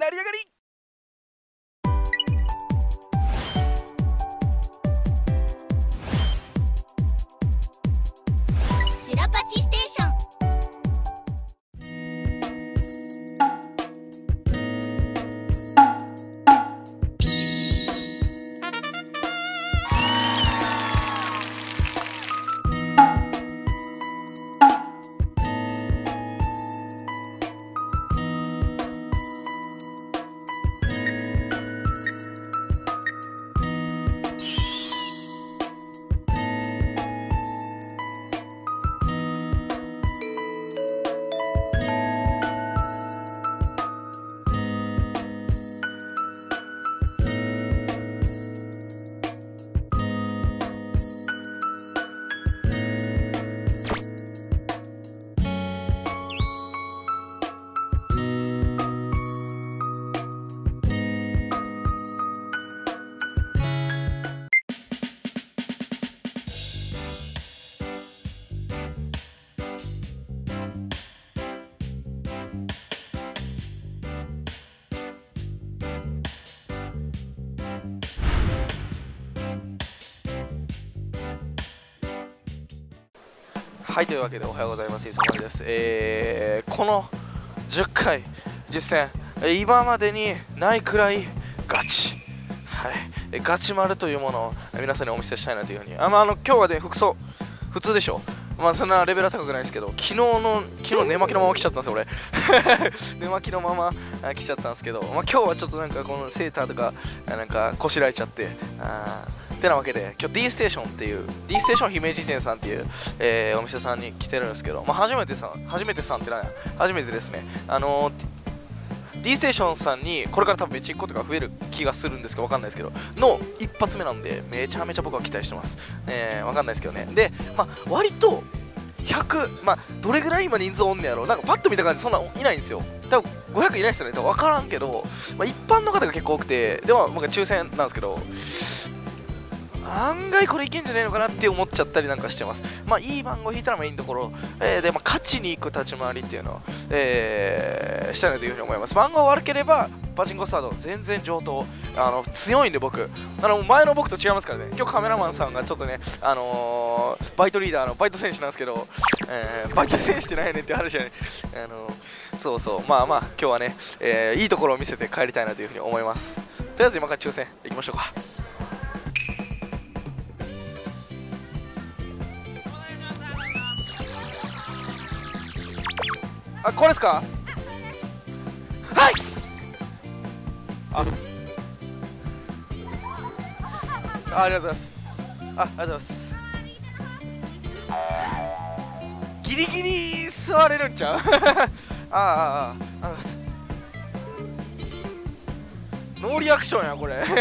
成り上がり。 スラパチステーション。 はい、というわけでおはようございます。磯森です。この10回実践、今までにないくらいガチ、はい、ガチ丸というものを皆さんにお見せしたいなというふうに。今日はね、服装普通でしょ。そんなレベルは高くないですけど、昨日寝巻きのまま来ちゃったんですよ俺。寝巻きのまま来ちゃったんですけど、今日はちょっとなんかこのセーターとかなんかこしらえちゃって、てなわけで、今日 D ステーションっていう D ステーション姫路店さんっていう、お店さんに来てるんですけど、初めてですね。D ステーションさんにこれから多分めっちゃ行くことが増える気がするんですけど、わかんないですけどの一発目なんで、めちゃめちゃ僕は期待してます。わかんないですけどね。で、割と100、どれぐらい今人数おんねやろ。なんかパッと見た感じそんないないんですよ。多分500いないですよね。多分分からんけど、一般の方が結構多くて、でも僕は抽選なんですけど、案外これいけんじゃないのかなって思っちゃったりなんかしてます。いい番号引いたらいいところ、で、勝ちに行く立ち回りっていうのを、したいなというふうに思います。番号悪ければパチンコスタート全然上等、強いんで僕、前の僕と違いますからね。今日カメラマンさんがちょっとね、バイトリーダーのバイト選手なんですけど、バイト選手ってないやねんって話やね。そうそう、今日はね、いいところを見せて帰りたいなというふうに思います。とりあえず今から抽選いきましょうか。これですか？はい。ありがとうございます。ありがとうございます。ギリギリ座れるんちゃう？ありがとうございます。ノーリアクションやこれ。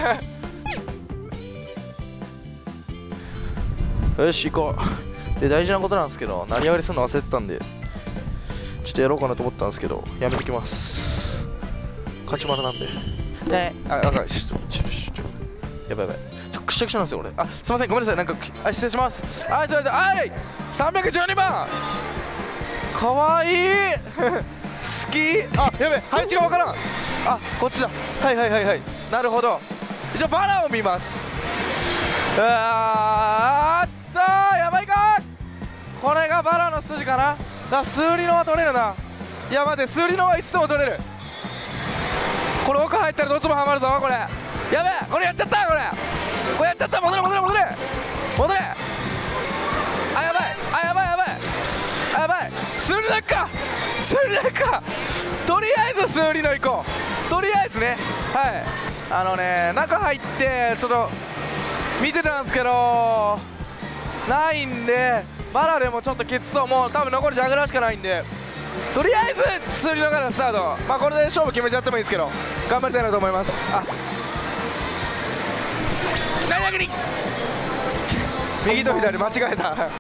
よし行こう。で、大事なことなんですけど、成り上がりするの忘れてたんで、ちょっとやろうかなと思ったんですけど、やめときます。勝ち丸なんで。やばい。くしゃくしゃなんですよ、俺。すいません、ごめんなさい。なんか、失礼します。すいません。312番かわいい好き。やべえ、配置がわからん。こっちだ。はい。なるほど。じゃあ、バラを見ます。やばいか。これがバラの筋かな。数理のは取れるな。いや待て、数理のはいつでも取れる。これ奥入ったらどっちもハマるぞこれ。やべえ、これやっちゃった。これやっちゃった。戻れ。やばい。数理だけか。とりあえず数理の行こう。とりあえずね。はい。中入ってちょっと見てたんですけどないんで、バラでもちょっときつそう。もう多分残りジャグラーしかないんで、とりあえず数理のからスタート。これで勝負決めちゃってもいいですけど、頑張りたいなと思います。成り上がり。右と左間違えた。成り上がり。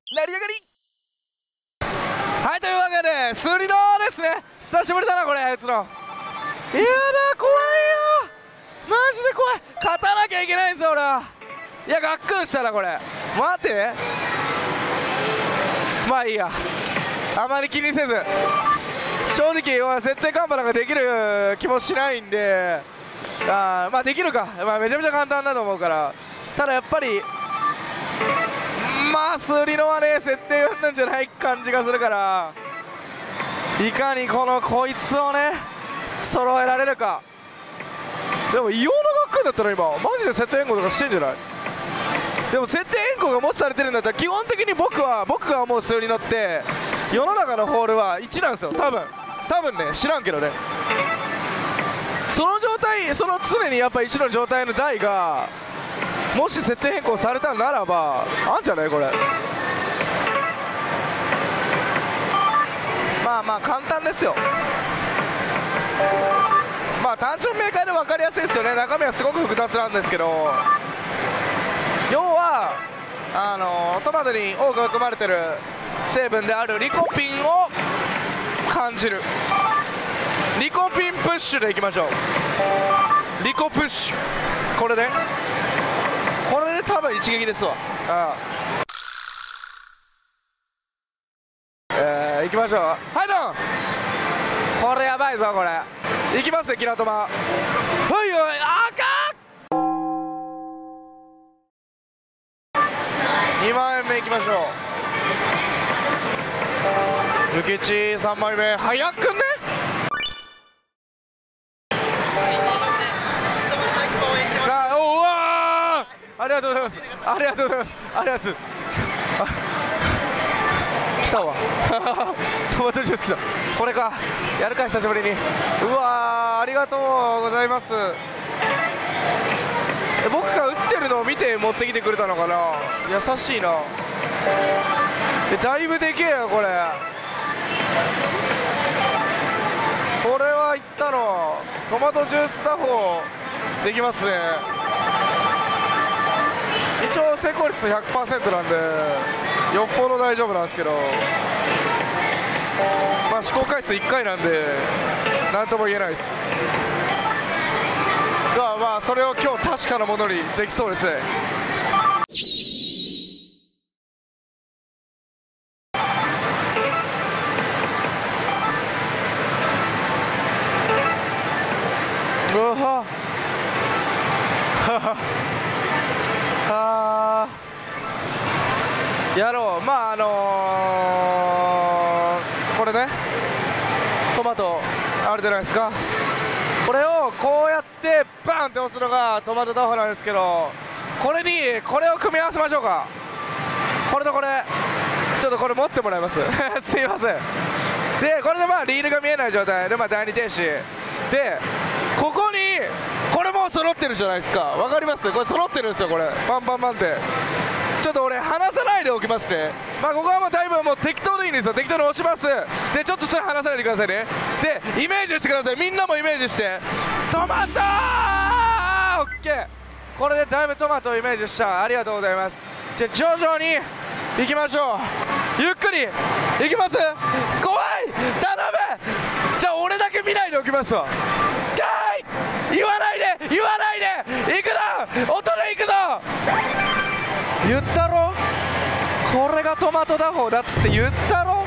はい、というわけで数理のですね。久しぶりだなこれ。あいつの。やだ、怖いよマジで怖い。勝たなきゃいけないんですよ俺は。いや、がっくんしたなこれ。待て、いいや、あまり気にせず正直設定カンパなんかできる気もしないんで、まあできるか、めちゃめちゃ簡単だと思うから。ただやっぱりまあスリノはね設定なんじゃない感じがするから、いかにこいつをね揃えられるか。でも異様な学会だったら今マジで設定変更とかしてんじゃない？でも設定変更がもしされてるんだったら基本的に僕が思う数に乗って世の中のホールは1なんですよ。多分ね、知らんけどね。その状態、その常にやっぱ1の状態の台がもし設定変更されたならばあんじゃないこれ。まあ簡単ですよ。まあ単純明快で分かりやすいですよね。中身はすごく複雑なんですけど、要はトマトに多く含まれてる成分であるリコピンを感じる。リコピンプッシュでいきましょう。リコプッシュ、これで多分一撃ですわ。いきましょう。はいドン。これやばいぞこれ。いきますよキラトマ。はい2枚目いきましょう。抜けち3枚目早くね。ありがとうございます。ありがとうございます。ありがとう。来たわ。トマトジュース来た。これか。やるか久しぶりに。うわー、ありがとうございます。僕が打ってるのを見て持ってきてくれたのかな。優しいな。だいぶでけえよこれ。これはいったの。トマトジュース打法できますね。一応成功率 100% なんでよっぽど大丈夫なんですけど、まあ試行回数1回なんで何とも言えないです。まあそれを今日確かなものにできそうですね。うわやろう。まあこれねトマトあるじゃないですか。これをこうやってバーンって押すのがトマト打法なんですけど、これを組み合わせましょうか。これとこれちょっとこれ持ってもらいますすいません。でこれでまあリールが見えない状態で第2停止で、ここにこれもう揃ってるじゃないですか。わかります？これ揃ってるんですよ。これパンパンパンって。ちょっと俺離さないでおきますね。まあここはもうだいぶもう適当でいいんですよ。適当に押します。でちょっとそれ離さないでくださいね。でイメージしてください。みんなもイメージしてトマトー。オッケー。これでだいぶトマトをイメージした。ありがとうございます。じゃあ徐々にいきましょう。ゆっくりいきます。怖い、頼む。じゃあ俺だけ見ないでおきますわ。言わないで行くぞ。音で行くぞ。言ったろ、これがトマト打法だっつって言ったろ。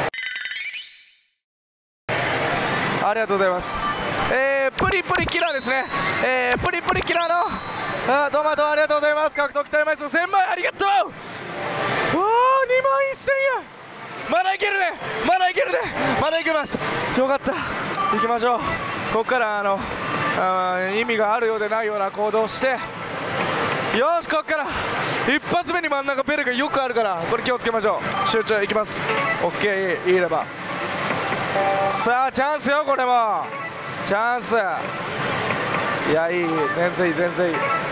ありがとうございます。プリプリキラーですね。プリプリキラーのトマトありがとうございます。獲得タイム枚数1000枚ありがとう。2万1000円。まだいけるね、まだいけるね、まだいけます。よかった。行きましょう。ここから意味があるようでないような行動をして、よしこっから一発目に真ん中ベルがよくあるから、これ気をつけましょう。集中いきます。 OK、 いいれば。さあチャンスよ、これもチャンス。いやいい、全然いい全然いい。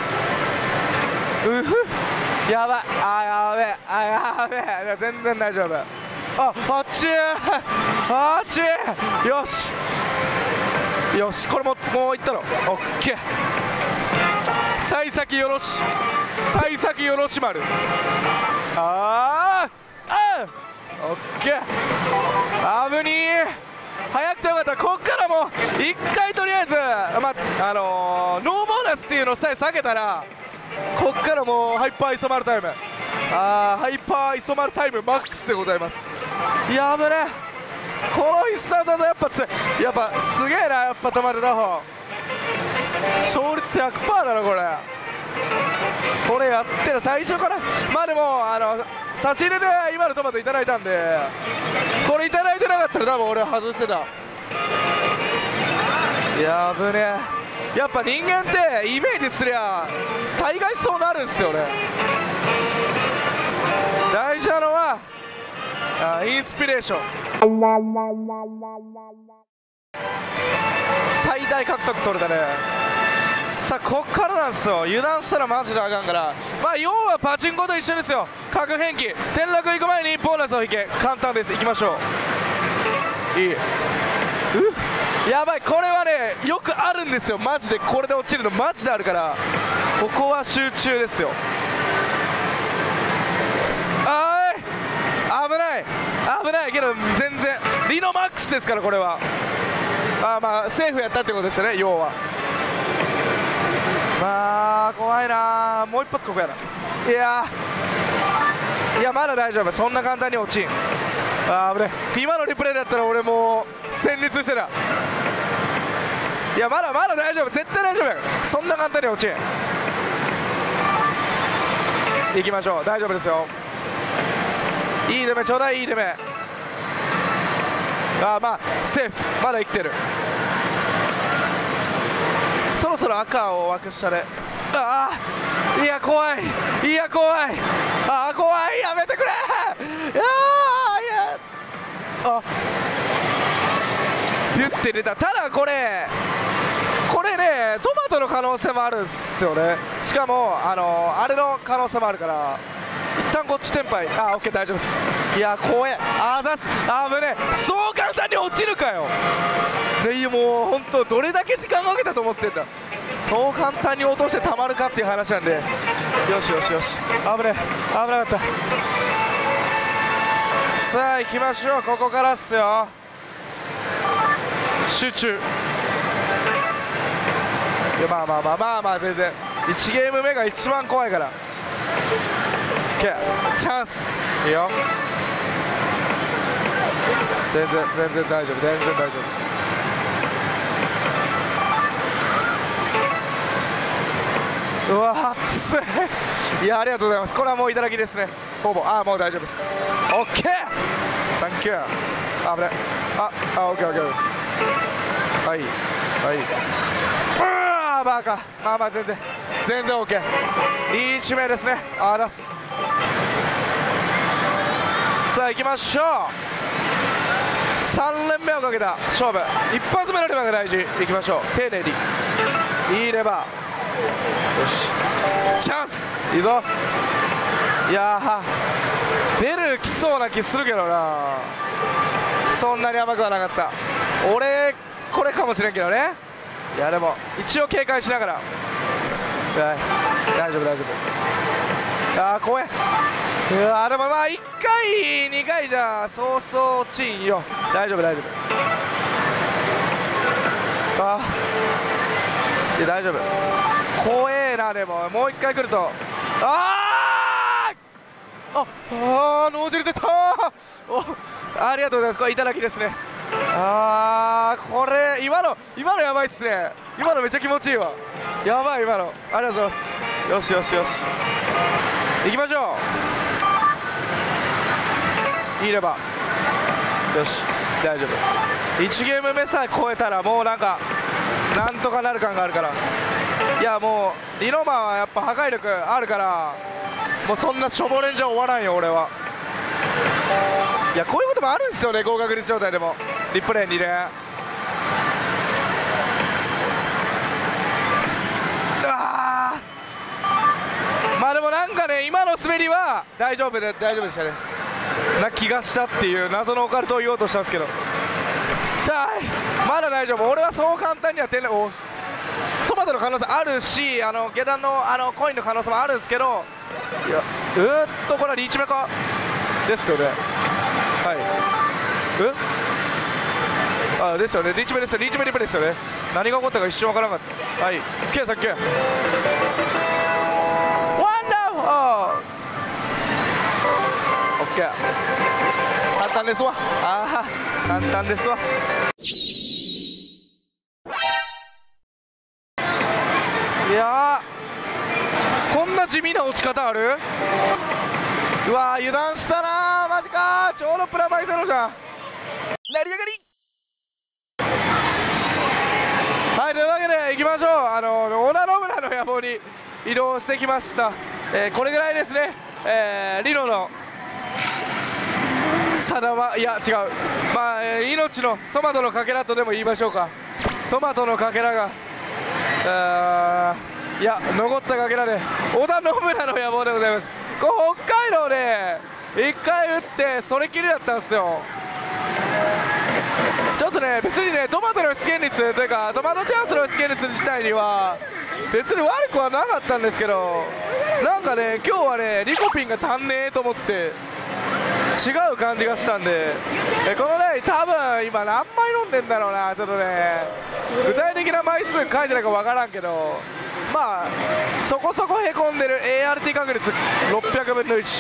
やばい、やべえ、やべえ、全然大丈夫。あっちあっち。よしよし、これもういったの。オッケー。幸先よろし、幸先よろし丸。オッケー。危にー。早くてよかった。こっからもう1回とりあえず、ノーボーナスっていうのをさえ下げたら、こっからもうハイパーイソマルタイム、ハイパーイソマルタイムマックスでございます。やぶね。 この必殺技やっぱ強い。やっぱすげえな、やっぱ止まる打法勝率 100% だろこれ。これやってる最初から。まあでも差し入れで今のトマトいただいたんで、これいただいてなかったら多分俺は外してた。やぶねえ。やっぱ人間ってイメージすりゃ大概そうなるんすよね。大事なのはインスピレーション。最大獲得取れたね。さあこっからなんですよ。油断したらマジであかんから。まあ要はパチンコと一緒ですよ。核変機転落行く前にボーナスを引け。簡単です。いきましょう。いい。やばい、これはねよくあるんですよマジで。これで落ちるのマジであるから、ここは集中ですよ。あーい、危ない危ないけど全然リノマックスですからこれは。まあセーフやったってことですよね要は。まあ怖いな。もう一発ここやな。いやまだ大丈夫。そんな簡単に落ちん。危ね。今のリプレイだったら俺もう戦慄してた。いやまだ大丈夫。絶対大丈夫やから。そんな簡単に落ちん。行きましょう。大丈夫ですよ。いい出目ちょうだい。いい出目。まあセーフ。まだ生きてる。そろそろ赤を枠下で。いや怖い。いや怖い。怖い。やめてくれ。ビュッて出た。ただこれねトマトの可能性もあるんですよね。しかもあれの可能性もあるから、一旦こっちテンパイ。オッケー大丈夫です。いや怖え。出す。危ねえ。そう簡単に落ちるかよ。いやもう本当どれだけ時間かけたと思ってんだ。そう簡単に落としてたまるかっていう話なんで。よしよしよし。危ねえ。危なかった。さあ行きましょう。ここからっすよ。集中。いやまあ全然1ゲーム目が一番怖いから。 OK チャンス。いいよ。全然大丈夫。全然大丈夫。うわ熱い。いやありがとうございます。これはもういただきですね。ほぼもう大丈夫です。 OK サンキュー。危ない。OK はいバカ。まあ全然 OK。いい指名ですね。出す。さあ行きましょう。3連目をかけた勝負。一発目のレバーが大事。行きましょう。丁寧に。いいレバー。よしチャンス。いいぞ。いや出るきそうな気するけどな。そんなに甘くはなかった。俺これかもしれんけどね。いやでも一応警戒しながら。大丈夫。怖え。でもまあ1回2回じゃそうそう落ちんよ。大丈夫。いや大丈夫。怖えな。でももう1回来ると脳汁出た。ありがとうございます。これいただきですね。これ今のやばいっすね。今のめっちゃ気持ちいいわ。やばい今の。ありがとうございます。よし行きましょう。いいればよし大丈夫。1ゲーム目さえ超えたらもうなんとかなる感があるから。いやもうリノマンはやっぱ破壊力あるから、もうそんなしょぼれんじゃ終わらんよ俺は。いやこういうこともあるんですよね。高確率状態でもリプレイにね。まあでもなんかね今の滑りは大丈夫でしたね。な気がしたっていう謎のオカルトを言おうとしたんですけど、まだ大丈夫。俺はそう簡単にはトマトの可能性あるし、下段のコインの可能性もあるんですけど、いやこれはリーチ目かですよね。ですよね。リーチ目ですよ。リーチ目リプレイですよね。何が起こったか一瞬わからなかった。OK サンキュー。ワンダーフル。OK 勝単ですわ。ああ簡単ですわ。いやー、こんな地味な落ち方ある？うわー、油断したなー、マジかー。ちょうどプラマイゼロじゃん。成り上がり。はい、というわけで行きましょう。織田信長の野望に移動してきました。これぐらいですね。リノの定ま、いや違う、まあ、命のトマトのかけらとでも言いましょうか。トマトのかけらがいや残ったかけらで織田信長の野望でございます。これ北海道で1回打ってそれきりだったんですよ。ちょっとね、別にね、トマトの出現率というかトマトチャンスの出現率自体には別に悪くはなかったんですけど、なんかね、今日はねリコピンが足んねえと思って違う感じがしたんで、このね多分今何枚飲んでんだろうな。ちょっとね具体的な枚数書いてないか分からんけど、まあそこそこへこんでる。 ART 確率600分の1。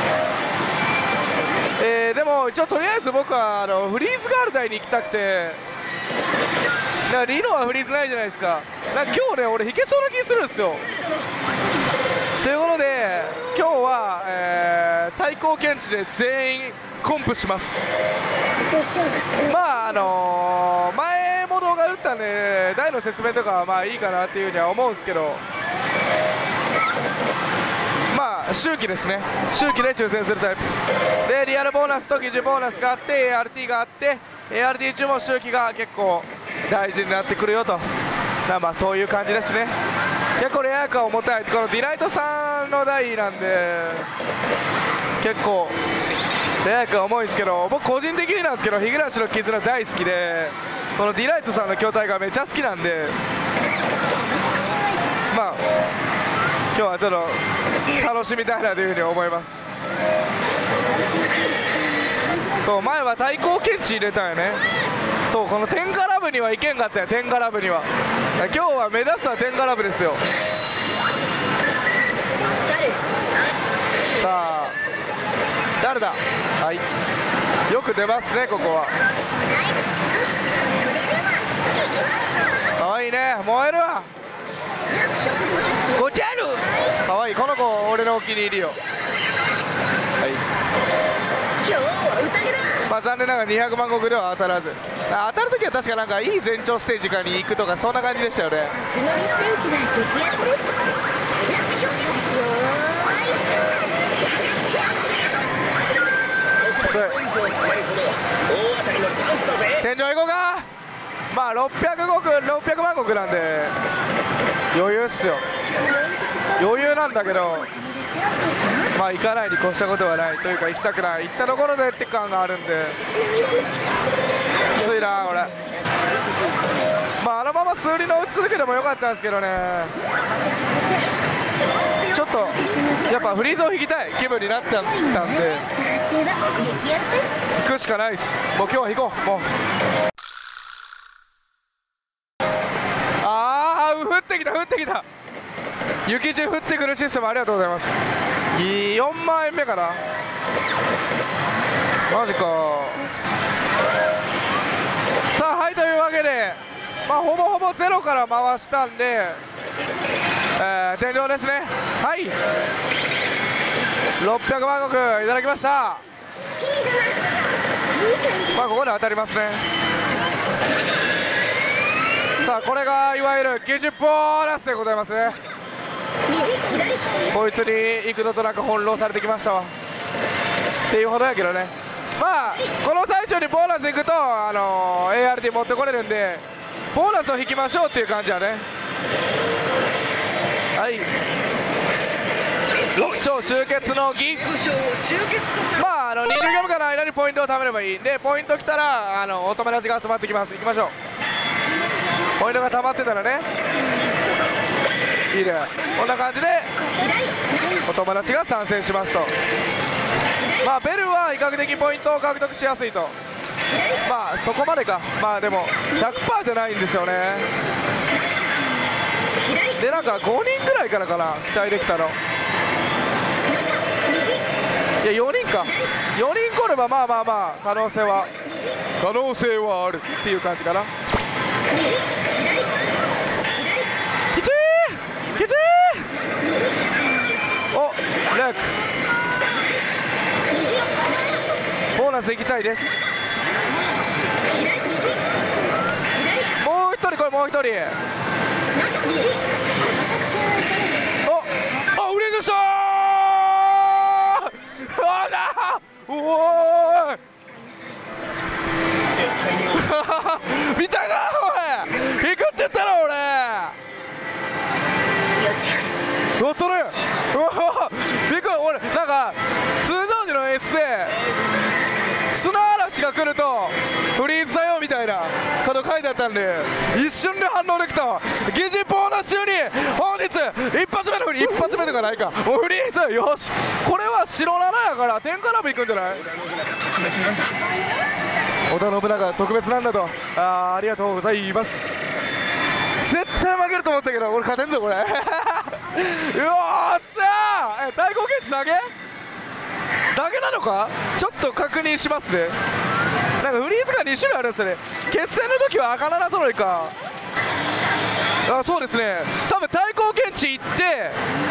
でも一応とりあえず僕はフリーズガール台に行きたくて、だからリノはフリーズないじゃないですか。なんか今日ね俺引けそうな気するんですよ。ということで今日は、対抗検知で全員コンプします。まあ前も動画打ったんで台の説明とかはまあいいかなっていうふうには思うんですけど、まあ周期ですね。周期で抽選するタイプで、リアルボーナスと疑似ボーナスがあって ART があって、 ART 中も周期が結構大事になってくるよと。まあそういう感じですね。結構レア感重たい。このディライトさんの台なんで結構レア感重いんですけど、僕個人的になんですけど日暮の絆大好きで、このディライトさんの筐体がめっちゃ好きなんで、まあ今日はちょっと楽しみたいなというふうに思います。そう前は対抗検知入れたんよね。そうこの天下ラブにはいけんかったよ。天下ラブには今日は目指すは天下ラブですよ。さあ誰だ。はいよく出ますねここは。かわいいね、燃えるわ。ごちゃるかわいいこの子俺のお気に入りよ。はいまあ残念ながら200万石では当たらず。当たるときは確かなんかいい前兆ステージかに行くとかそんな感じでしたよね。天井行こうか。まあ600万石なんで余裕っすよ。余裕なんだけど、まあ行かないに越したことはないというか、行きたくない、行ったところでって感があるんできついなこれ。まああのまま数理の打ち続けてもよかったんですけどね、ちょっとやっぱフリーズを引きたい気分になっちゃったんで行くしかないです。もう今日は引こう。もう降ってきた降ってきた。雪中降ってくるシステムありがとうございます。4万円目かな。マジか。さあはいというわけで、まあほぼほぼゼロから回したんで、天井ですね。はい600万石いただきました。まあここで当たりますね。さあこれがいわゆる90ボーナスでございますね。こいつに幾度となく翻弄されてきましたわっていうほどやけどね。まあこの最中にボーナスいくとART 持ってこれるんでボーナスを引きましょうっていう感じやね。はい6章集結の儀。まあ20ゲーム間の間にポイントを貯めればいいんで、ポイント来たらお友達が集まってきます。行きましょう。ポイントが溜まってたらねいいね。こんな感じでお友達が参戦しますと。まあベルは比較的ポイントを獲得しやすいと。まあそこまでか。まあでも 100% じゃないんですよね。でなんか5人ぐらいからかな期待できたの。 いや4人か、4人来ればまあまあまあ可能性はあるっていう感じかな。きちーきちー、おレックボーナス行きたいです。もう一人来い、もう一人。お、ウレンドしたーあらおーい見たかおい、行くって言ったら俺乗っとる。うわびっくり。俺なんか通常時の演出で砂嵐が来るとフリーズだよみたいなこと書いてあったんで一瞬で反応できたわ。疑似ボーナス中に本日一発目のフリー、一発目とかないか、もうフリーズ。よし、これは白7やから天下ラブ行くんじゃない。織田信長特別なんだと。ありがとうございます。絶対負けると思ったけど俺勝てんぞこれよっしゃー。対抗検知だけなのか、ちょっと確認しますね。なんかフリーズが2種類あるんですよね。決戦の時は赤7揃いか。あ、そうですね、多分対抗検知行って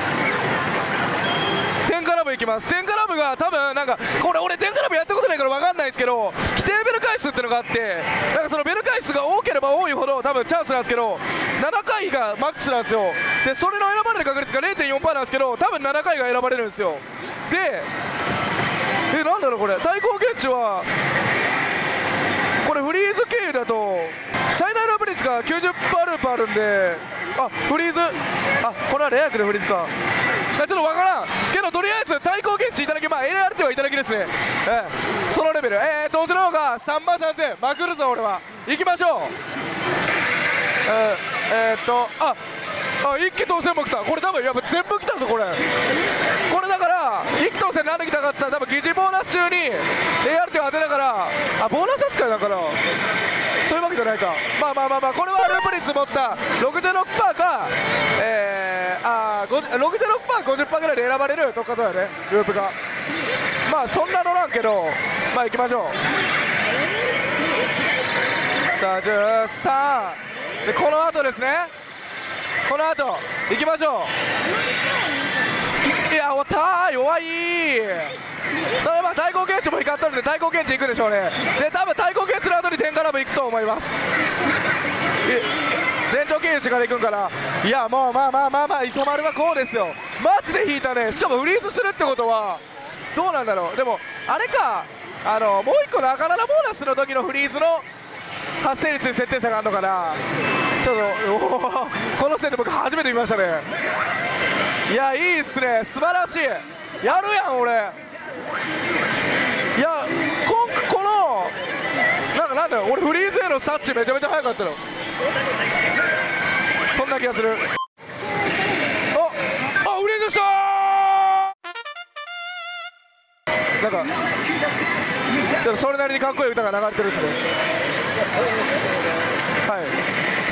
天下ラブ行きます。天下ラブが多分なんかこれ俺天下ラブやったことないから分かんないですけど、規定ベル回数ってのがあって、なんかそのベル回数が多ければ多いほど多分チャンスなんですけど、7回がマックスなんですよ。でそれの選ばれる確率が 0.4% なんですけど、多分7回が選ばれるんですよ。でなんだろうこれ、対抗検知はこれフリーズ経由だと最大ラブ率が 90% ループあるんで、あフリーズ、あこれはレアクでフリーズか、ちょっとわからんけど、とりあえず対抗検知いただき、まあ LRT はいただきですね、そのレベル。投資の方が3万3000まくるぞ俺は。行きましょう。一気当選も来た。これ多分やっぱ全部来たぞこれ。これだから一気当選なんで来たかって言ったら、多分疑似ボーナス中に ART を当てながら、あボーナス扱いだからそういうわけじゃないか。まあこれはループ率持った 66% か66%、50% ぐらいで選ばれる特化だよね、ループが。まあそんなのなんけど、まあ行きましょう。さあ13で、この後ですね、この後行きましょう。いや終わったー、弱いー。それは対抗検知も光ったので対抗検知行くでしょうね。で多分対抗検知の後に天下ラブ行くと思います。前兆経由してから行くんかな。いやもうまあ磯丸はこうですよ。マジで引いたね。しかもフリーズするってことはどうなんだろう。でもあれか、もう一個の赤7ボーナスの時のフリーズの発生率に設定差があるのかな。ちょっとこのセット僕初めて見ましたね。いやいいっすね、素晴らしい。やるやん俺。いやこのなんだよ、俺フリーズへの察知めちゃめちゃ早かったの。そんな気がする。あウレンドしたー。なんかちょっとそれなりにかっこいい歌が流れてるんですね。はい、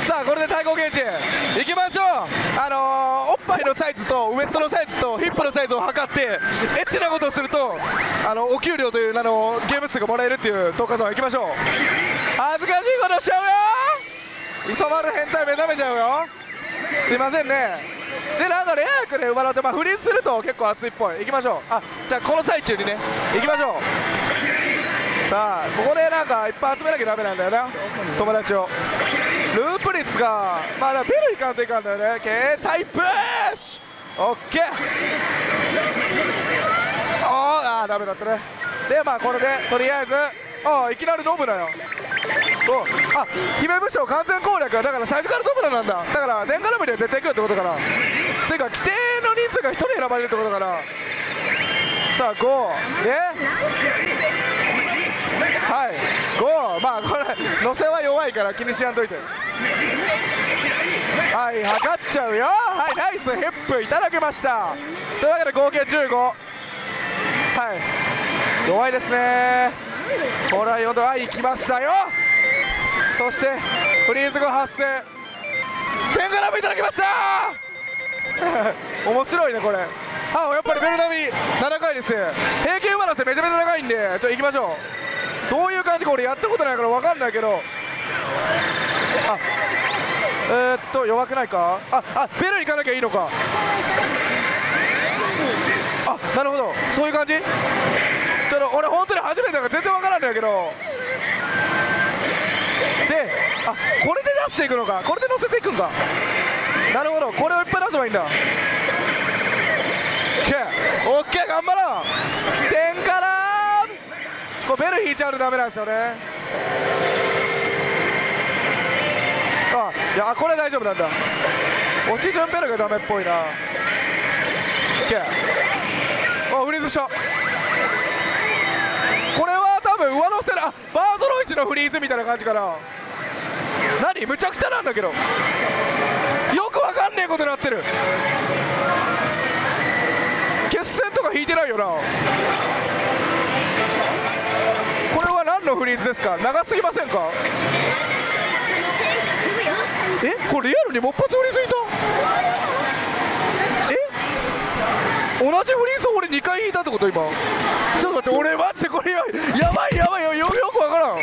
さあこれで対抗検知いきましょう。おっぱいのサイズとウエストのサイズとヒップのサイズを測ってエッチなことをするとお給料というゲーム数がもらえるっていう特化ゾーンいきましょう。恥ずかしいことしちゃうよ。磯丸変態目覚めちゃうよ。すいませんね。でなんかレア役で生まれて、フリーズすると結構熱いっぽい。いきましょう。じゃあこの最中にねいきましょう。さあここでなんかいっぱい集めなきゃダメなんだよな、友達を。ループ率がベルいかんといかんだよね。携帯プッシュオッケー。ダメだったね。でこれでとりあえずいきなりドブだよ。姫武将完全攻略だから最初からドブラなんだ。だから天下ラブには絶対来るってことかな。てか規定の人数が1人選ばれるってことかな。さあ5ではい5、これ乗せは弱いから気にしやんといて。はい測っちゃうよ。はいナイスヘップいただきました。というわけで合計15。はい弱いですね。これは4度行きましたよ。そしてフリーズ後発生天下ラブいただきました面白いねこれ。やっぱりベルナビ7回です。平均上乗せめちゃめちゃ高いんで行きましょう。どういう感じか俺やったことないから分かんないけど、弱くないか。ベル行かなきゃいいのか。なるほど、そういう感じ。俺本当に初めてだから全然分からんだけど、でこれで出していくのか、これで乗せていくんか。なるほど、これをいっぱい出せばいいんだ。オッケー、頑張ろう。点からこれベル引いちゃうとダメなんですよね。いやこれ大丈夫なんだ。落ち順ベルがダメっぽいな。オッケー、フリーズした。これは多分上乗せバーゾロイチのフリーズみたいな感じかな。何むちゃくちゃなんだけど、よくわかんねえことになってる。決戦とか引いてないよな。これは何のフリーズですか。長すぎませんか。これリアルにもっぱつフリーズいた。同じフリーズを俺2回引いたってこと今。ちょっと待って、俺マジでこれやばいよ、よくわからん。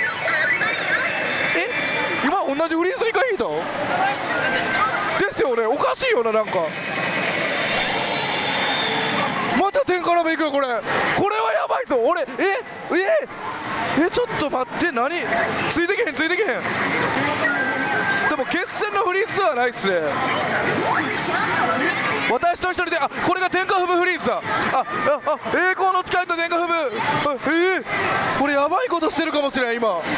今同じフリーズ2回引いたですよね。おかしいよな、なんかまた点からめいくよ。これはやばいぞ。俺ちょっと待って、何ついてけへん。でも決戦のフリーズではないっすね。私と一緒にこれが天下踏むフリーズだ。栄光の誓いと天下踏む。これやばいことしてるかもしれない。今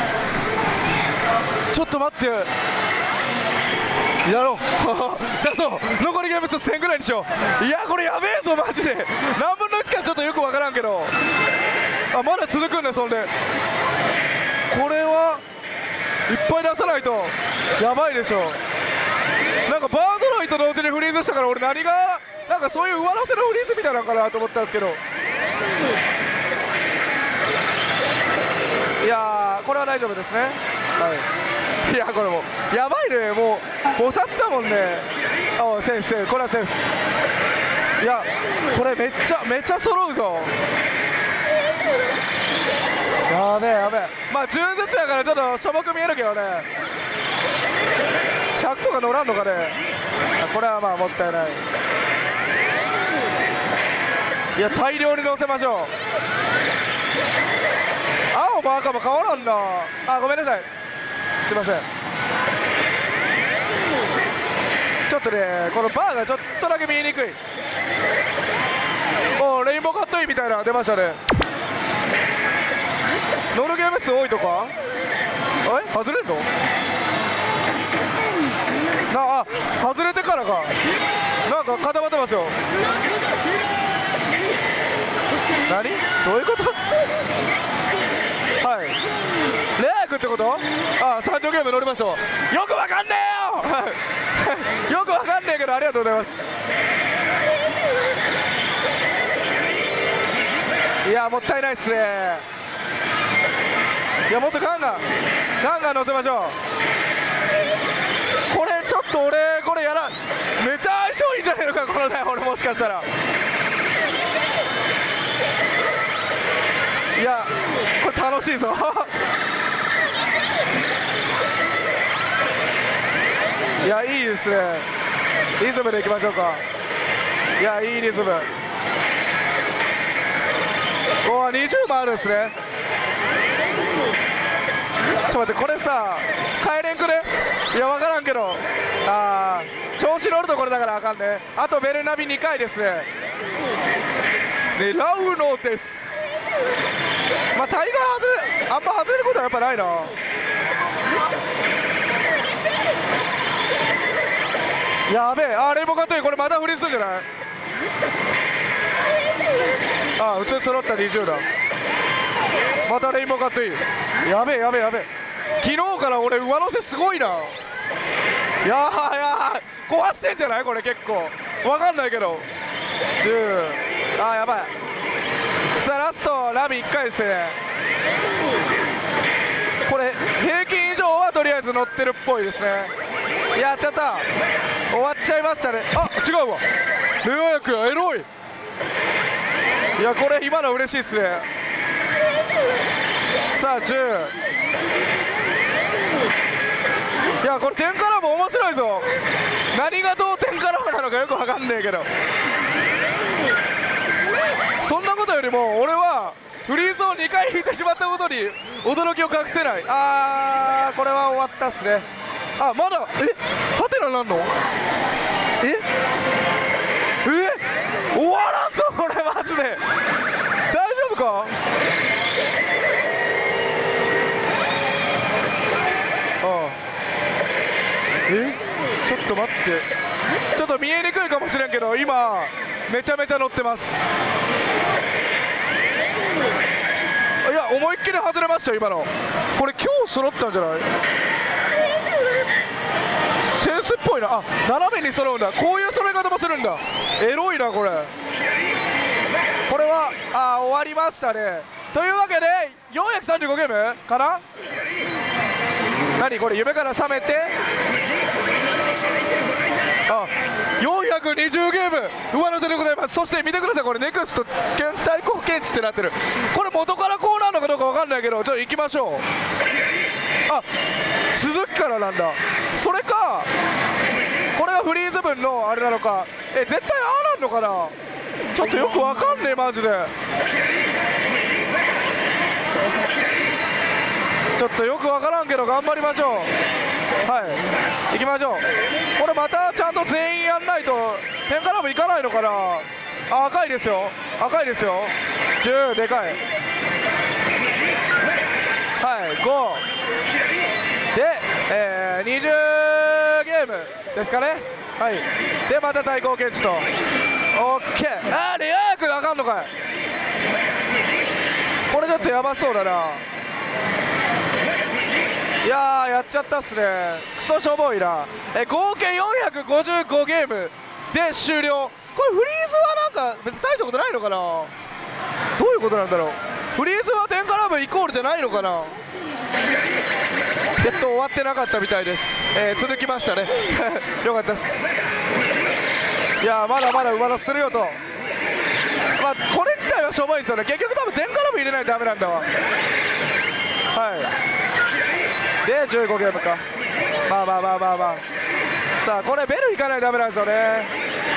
ちょっと待って、やろう出そう。残りゲーム数1000ぐらいにしよう。いやこれやべえぞマジで。何分の1かちょっとよくわからんけど、まだ続くんだよ。そんでこれはいっぱい出さないとやばいでしょ。なんかバーゾロイと同時にフリーズしたから、俺何がなんかそういう上乗せのフリーズみたいなのかなと思ったんですけど、いやこれは大丈夫ですね。いやこれもうやばいね。もうお札だもんね。セーフ、これはセーフ。いやこれめっちゃ揃うぞ。やべえ。まあ10ずつやからちょっとしょぼく見えるけどね。100とか乗らんのかね。これはまあもったいない。いや大量に乗せましょう。青も赤も変わらんな。ごめんなさい、すいません。ちょっとねこのバーがちょっとだけ見えにくい。レインボーカットインみたいなの出ましたね。乗るゲーム数多いとか外れんの外れてからか。なんか固まってますよ。何どういうことレークってこと。三条ゲーム乗りましょう。よくわかんねえよよくわかんねえけどありがとうございます。いやもったいないっすね。いやもっとガンガン乗せましょう。これちょっと俺これめっちゃ相性いいんじゃねえのかこの台本。もしかしたらいやこれ楽しいぞいやいいですね。リズムでいきましょうか。いやいいリズム。20もあるんですね。ちょっと待って、これさ帰れんくね。いや分からんけど調子乗るとこれだからあかんね。あとベルナビ2回ですね。狙うのです。まあタイガーあんま外れることはやっぱないな。やべえ。レインボーカットインこれまたフリーするんじゃない。普通揃った20だ。またレインボーカットイン。やべえ。昨日から俺上乗せすごいな。いや壊してんじゃないこれ。結構わかんないけど10。やばい。さあラストラミ1回ですね。これ平均以上はとりあえず乗ってるっぽいですね。やっちゃった。終わっちゃいましたね。違うわ。レア役エロい。 いやこれ今の嬉しいっすね。さあ10。いやこれ天下ラブ面白いぞ。何がどう天下ラブなのかよくわかんねえけど、そんなことよりも俺はフリーズを2回引いてしまったことに驚きを隠せない。これは終わったっすね。まだハテナなんの？終わらんぞこれマジで。大丈夫か？ちょっと待って、ちょっと見えにくいかもしれんけど今めちゃめちゃ乗ってます。いや思いっきり外れましたよ今の。これ今日揃ったんじゃない？センスっぽいな。斜めに揃うんだ。こういう揃え方もするんだ。エロいなこれ。これは終わりましたね。というわけで435ゲームかな。何これ夢から覚めて420ゲーム上乗せでございます。そして見てください、これネクスト県対抗検知ってなってる。これ元からこうなるのかどうか分かんないけど、ちょっと行きましょう。続きからなんだ。それかこれがフリーズ分のあれなのか。絶対なんのかな。ちょっとよく分かんねえマジで。ちょっとよく分からんけど頑張りましょう。行きましょう。これまたちゃんと全員やんないと天下ラブいかないのかな。赤いですよ、赤いですよ。10でかい。5で、20ゲームですかね。でまた対抗検知と OK。 レア役があかんのかい。これちょっとやばそうだな。いやーやっちゃったっすね。クソしょぼいな。合計455ゲームで終了。これフリーズはなんか別に大したことないのかな。どういうことなんだろう。フリーズは天下ラブイコールじゃないのかな。終わってなかったみたいです。続きましたねよかったっす。いやーまだまだ馬乗せするよと。これ自体はしょぼいですよね。結局多分天下ラブ入れないとダメなんだわ。で15ゲームか。まあさあこれベルいかないとダメなんですよね。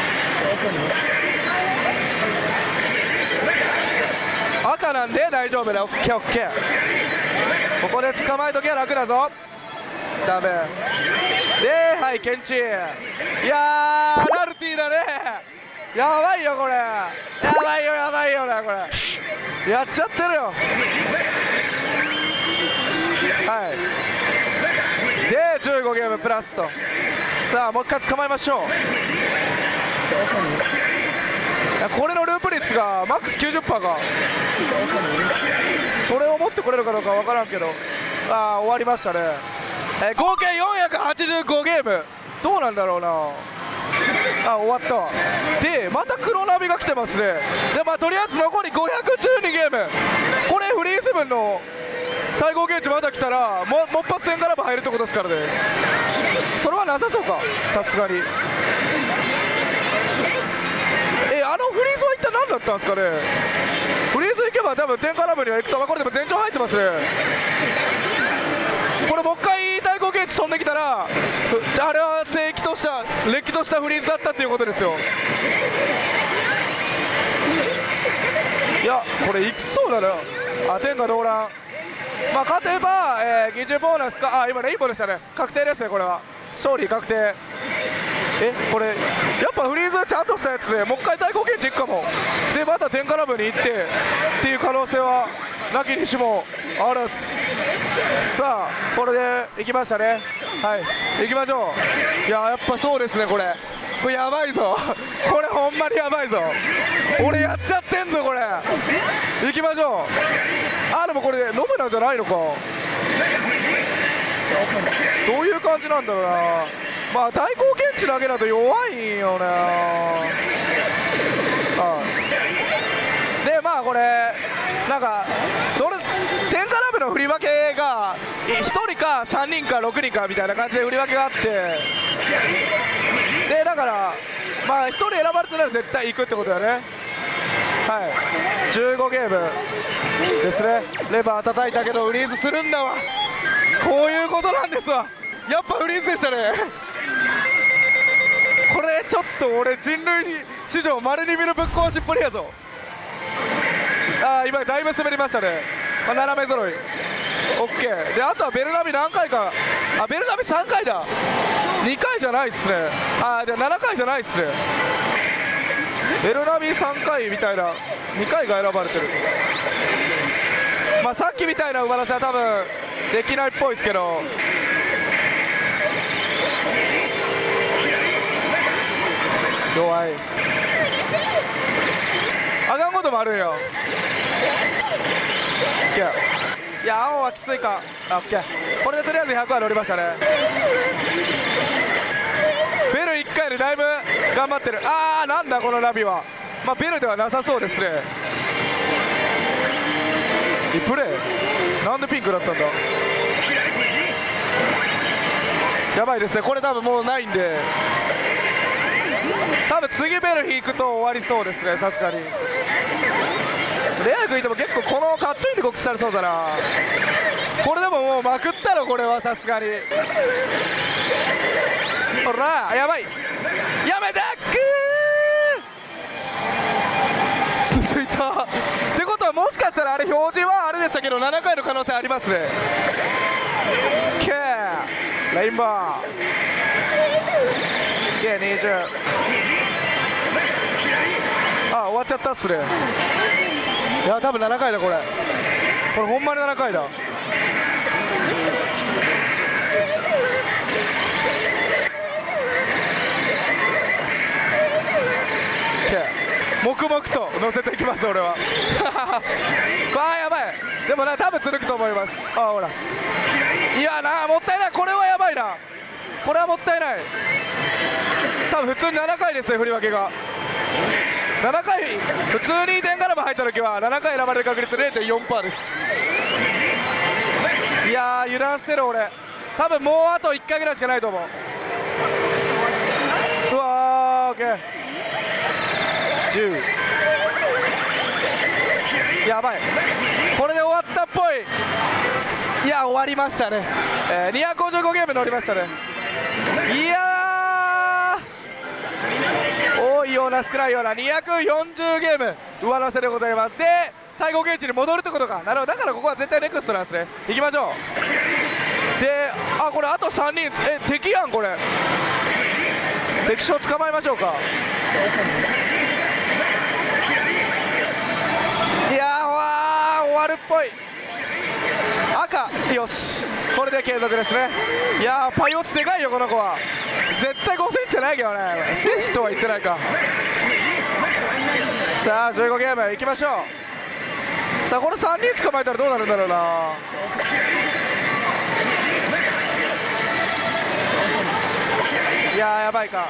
赤なんで大丈夫だ。オッケーオッケー。ここで捕まえときゃ楽だぞ。ダメで検知。いやーナルティだね。やばいよこれ。やばいよなこれ。やっちゃってるよ。で15ゲームプラスと。さあもう一回捕まえましょう。いやこれのループ率がマックス 90% か。それを持ってこれるかどうか分からんけど、終わりましたね。合計485ゲームどうなんだろうな。終わったわ。でまた黒ナビが来てますね。でとりあえず残り512ゲーム。これフリーズ分の対抗検知まだ来たらもっぱつ天下ラブ入るってことですからね。それはなさそうかさすがに。フリーズは一体何だったんですかね。フリーズ行けば多分天下ラブには行くと。これでも全長入ってますね。これもう一回対抗検知飛んできたらあれはれっきとしたフリーズだったっていうことですよ。いやこれいきそうだな。天下動乱。勝てば、疑似ボーナスか。今レインボーでしたね。確定ですねこれは。勝利確定。これやっぱフリーズちゃんとしたやつでもう一回対抗検知いくかも。でまた天下ラブに行ってっていう可能性はなきにしもあらず。さあこれでいきましたね。行きましょう。やっぱそうですね。これやばいぞこれほんまにやばいぞ。俺やっちゃってんぞこれ。行きましょう。でもこれノブナじゃないのか。どういう感じなんだろうな。対抗検知だけだと弱いよな。でこれなんか天下ラブの振り分けが1人か3人か6人かみたいな感じで振り分けがあって、でだから1人選ばれたら絶対行くってことだよね。 15ゲームですね。レバー叩いたけどフリーズするんだわ。こういうことなんですわ。やっぱフリーズでしたね。これちょっと俺人類史上まれに見るぶっ壊しっぷりやぞ。今だいぶ滑りましたね。斜め揃い OK で、あとはベルナビ何回か、ベルナビ3回だ、2回じゃないっすね。で7回じゃないっすね。ベルナビ3回みたいな、2回が選ばれてる。さっきみたいな馬出しは多分できないっぽいですけど、弱い。あかんこともあるんよ。いや、青はきついか。OK、これでとりあえず100は乗りましたね。ベル1回でだいぶ頑張ってる。なんだこのナビは。ベルではなさそうですね。リプレイなんでピンクだったんだ。やばいですね、これ多分もうないんで、多分次ベル引くと終わりそうですね、さすがに。レア君いても結構このカットインで告知されそうだな。これでももうまくったろ、これはさすがに。ほら、やばい、やめた続いたってことは、もしかしたらあれ表示はあれでしたけど7回の可能性ありますね。レインボー 20 終わっちゃったっすね。いや多分7回だこれほんまに7回だ。黙々と乗せていきます俺は。やばい。でも多分続くと思います。ほら、いやもったいない。これはやばいな。これはもったいない。多分普通に7回ですね、振り分けが。7回普通に点絡ま入った時は7回選ばれる確率 0.4% です。いや油断してる俺。多分もうあと1回ぐらいしかないと思う。うわー OK 10、やばい、これで終わったっぽい。いや終わりましたね。255ゲーム乗りましたね。いや多いような少ないような240ゲーム上乗せでございます。で対抗ゲージに戻るってことか。なるほど、だからここは絶対ネクストなんですね。行きましょう。でこれあと3人敵やんこれ。敵将捕まえましょうか。いや終わるっぽい。赤よし、これで継続ですね。いやパイオツでかいよこの子は。絶対5センチじゃないけどね。選手とは言ってないか。さあ15ゲームいきましょう。さあこれ3人捕まえたらどうなるんだろうな。いややばいか。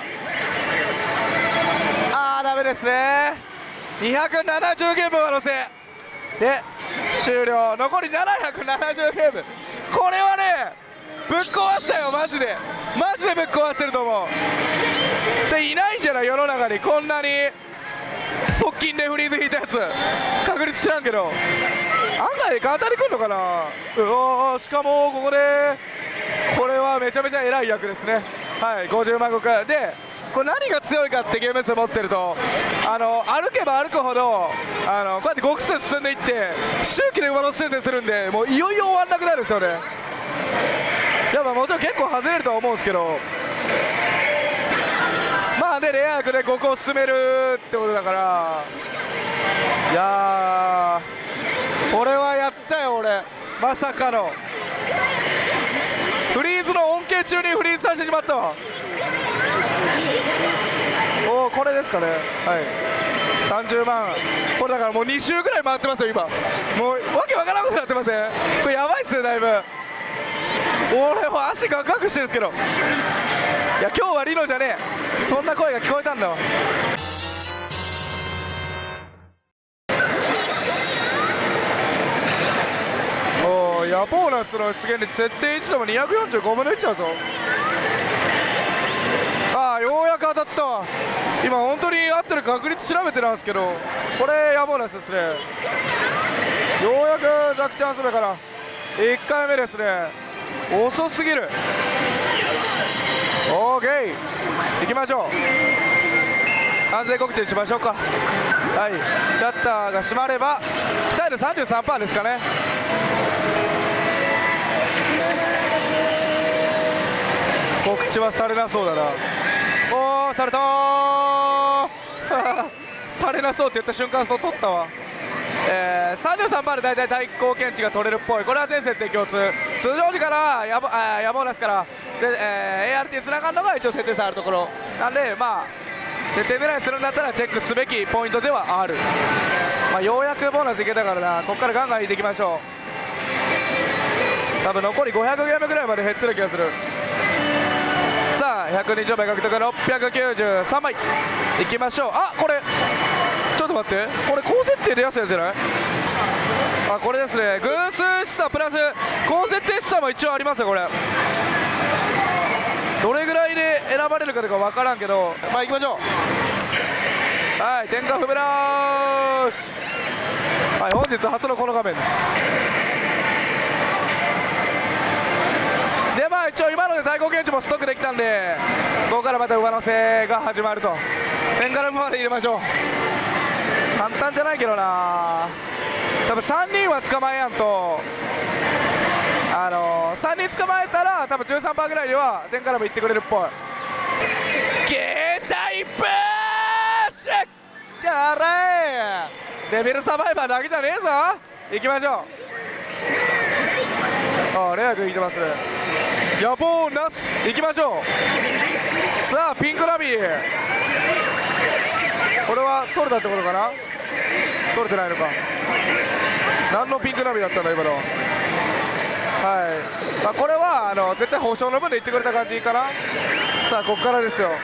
ダメですね。270ゲーム上乗せで終了。残り770ゲーム。これはねぶっ壊したよ、マジでぶっ壊してると思う。でいないんじゃない世の中にこんなに側近でフリーズ引いたやつ。確率知らんけど案外当たりくんのかな。しかもここでこれはめちゃめちゃ偉い役ですね。50万石で、これ何が強いかってゲーム数持ってると歩けば歩くほどこうやって極数進んでいって周期で馬の修正するんで、もういよいよ終わんなくなるんですよね。もちろん結構外れるとは思うんですけど、でレア役で5個進めるってことだから、いやこれはやったよ俺。まさかのフリーズの恩恵中にフリーズさせてしまったわ。これですかね。30万。これだからもう2周ぐらい回ってますよ今。もうわけわからなくなってません？これやばいっすねだいぶ。俺も足ガクガクしてるんですけど、いや今日はリノじゃねえ、そんな声が聞こえたんだわ。ヤボーナスの出現率設定1度も245分の1だぞ。ようやく当たった。今本当に合ってる確率調べてなんですけど、これやばいですね。ようやくジャックチャンス目から1回目ですね。遅すぎる。 OK 行きましょう。安全告知しましょうか。はい、シャッターが閉まれば期待度 33% ですかね。告知はされなそうだな。おー、されたーされなそうって言った瞬間そう取ったわ。33%で大体対抗検知が取れるっぽい。これは全設定共通。通常時からヤボーナスから、ART つながるのが一応設定されるところなんで、まあ設定狙いするんだったらチェックすべきポイントではある。まあ、ようやくボーナスいけたからな。ここからガンガン入れていきましょう。多分残り500ゲームぐらいまで減ってる気がする。さあ120枚獲得693枚いきましょう。あ、これちょっと待って、これ高設定で安いやつじゃない？あ、これですね。偶数資産プラス高設定資産も一応ありますよ。これどれぐらいで選ばれるかとか分からんけど、まあ行きましょう。はい、天下不明なーし。はい、本日初のこの画面です。で、まあ一応今ので対抗検知もストックできたんで、ここからまた上乗せが始まると。天下のまで入れましょう。簡単じゃないけどな。多分3人は捕まえやんと、3人捕まえたら多分 13% ぐらいでは天下ラブ行ってくれるっぽい。ゲータイプッシュやれー。レベルサバイバーだけじゃねえぞ。行きましょう。あ、レア君いてますね。野望なす行きましょう。さあピンクラビー、これは取れたってことかな。取れてないのか。何のピンクナビだったんだ今の。はい、まあ、これは絶対保証の分で言ってくれた感じかな。さあここからですよ。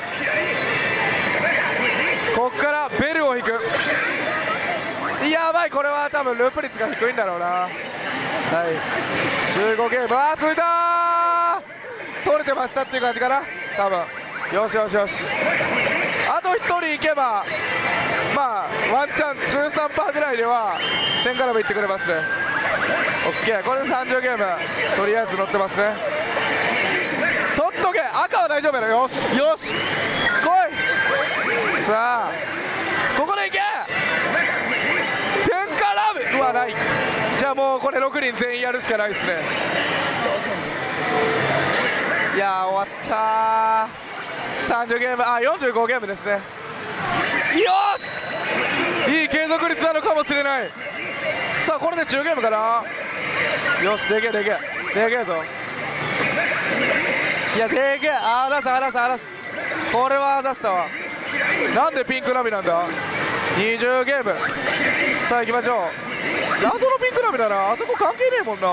ここからベルを引く。やばい、これは多分ループ率が低いんだろうな。はい、15ゲーム、あー、ついたー。取れてましたっていう感じかな多分。よしよしよし、あと1人いけばまあワンチャン 13% ぐらいでは天下ラブいってくれますね。 OK、 これで30ゲームとりあえず乗ってますね。取っとけ、赤は大丈夫だ。よしよし、来い。さあここでいけ、天下ラブはない。じゃあもうこれ6人全員やるしかないですね。いやー終わったー。30ゲーム、あ、45ゲームですね。よし、いい継続率なのかもしれない。さあこれで10ゲームかな。よし、でけえでけえでけえぞ。いやでけえ、あらすあらすあらす。これはあざしたわ。なんでピンクナビなんだ。20ゲーム。さあ行きましょう。謎のピンクナビだな。あそこ関係ねえもんな。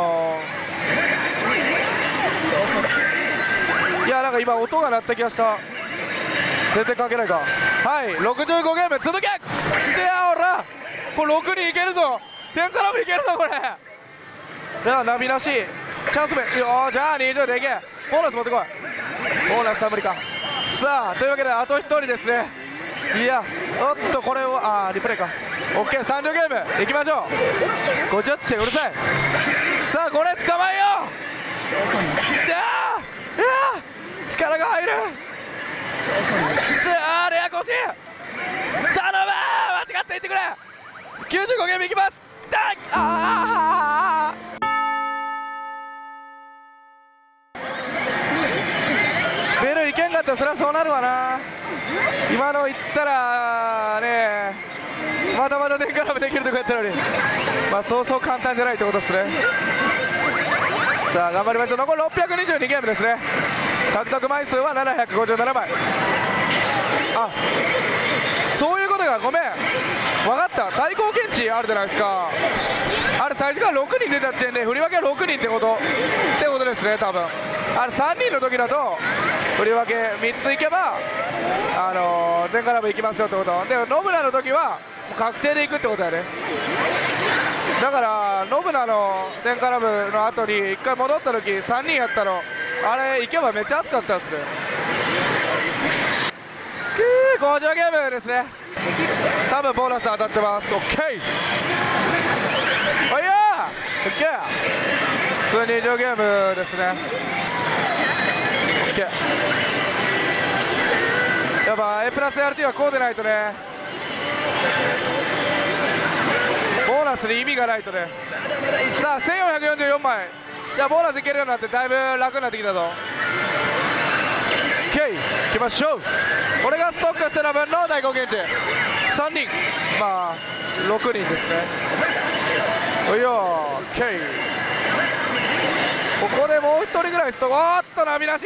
いやなんか今音が鳴った気がした。全然関係ないか。はい、65ゲーム続け。でやおら、これ6人いけるぞ。天下ラブいけるぞこれ。ではナビなしチャンス目よー。じゃあ20でいけ。ボーナス持ってこい。ボーナスは無理か。さあというわけであと1人ですね。いやおっとこれをリプレイか。 OK30 ゲームいきましょう。50ってうるさい。さあこれ捕まえよう。いや力が入る。レア更新頼む。間違っていってくれ。95ゲームいきます。ベルいけんかったらそりゃそうなるわな。今のいったらね、まだまだ天下ラブできるとこやったのに、まあそうそう簡単じゃないってことですね。さあ頑張りましょう。残り622ゲームですね。獲得枚数は757枚。あ、そういうことが、ごめん分かった。対抗検知あるじゃないですか。あれ最初から6人出た時点で振り分けは6人ってことですね多分。あれ3人の時だと振り分け3ついけば天下ラブ行きますよってことで、ノブナの時は確定で行くってことやね。だからノブナの天下ラブの後に1回戻った時3人やったの、あれ行けばめっちゃ熱かったですね。 50ゲームですね。多分ボーナス当たってます。 OK おいやー OK 普通に20ゲームですね。 OK やっぱ A プラス RT はこうでないとね、ボーナスに意味がないとね。さあ1444枚、じゃあボーナスいけるようになってだいぶ楽になってきたぞ。 OK いきましょう。これがストックしてた分の大貢献値3人、まあ6人ですね。おいよ OK ここでもう1人ぐらいストック、おっと波なし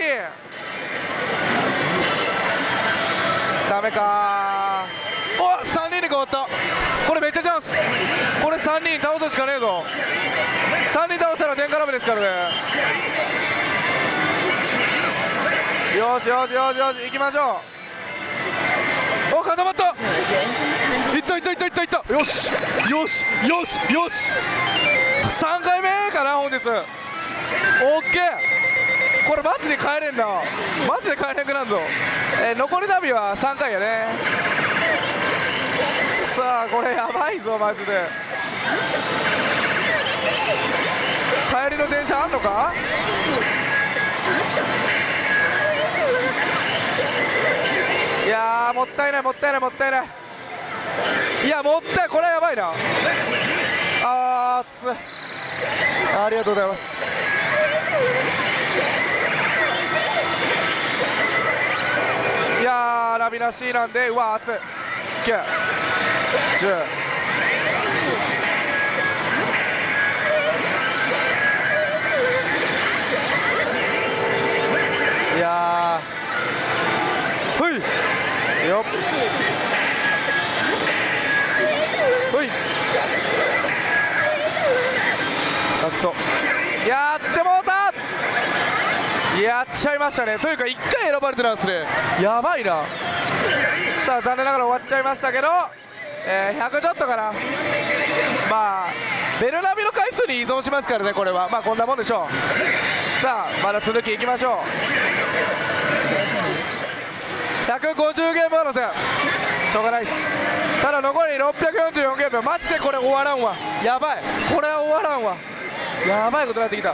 ダメかー。お3人に変わった。これめっちゃチャンス。これ3人倒すしかねえぞ。3人倒したら天下鍋ですからね。よしよしよしよし行きましょう。お固まった。いったいったいったいったいった。よしよしよしよし3回目かな本日。オッケーこれマジで帰れんな。マジで帰れんくなんぞ。残り旅は3回やね。さあこれやばいぞマジで。帰りの電車あんのか。いやーもったいないもったいないもったいない。いやもったい、これはやばいな。あーつありがとうございます。いやーラビナシーなんで、うわ熱い。9 10いやーほいよっほいあくそやってもうた。やっちゃいましたね。というか1回選ばれてたんですね。やばいな。さあ残念ながら終わっちゃいましたけど、100ちょっとかな。まあベルナビの回数に依存しますからねこれは。まあこんなもんでしょう。さあまだ続きいきましょう。150ゲームのせんしょうがないっす。ただ残り644ゲーム、マジでこれ終わらんわ。やばいこれは終わらんわ。やばいことになってきた。